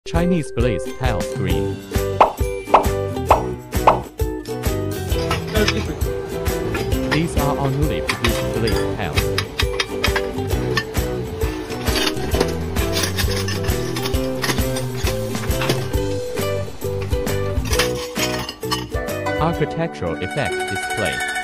Chinese glazed tile screen. These are our newly produced glazed tiles. Architectural effect display.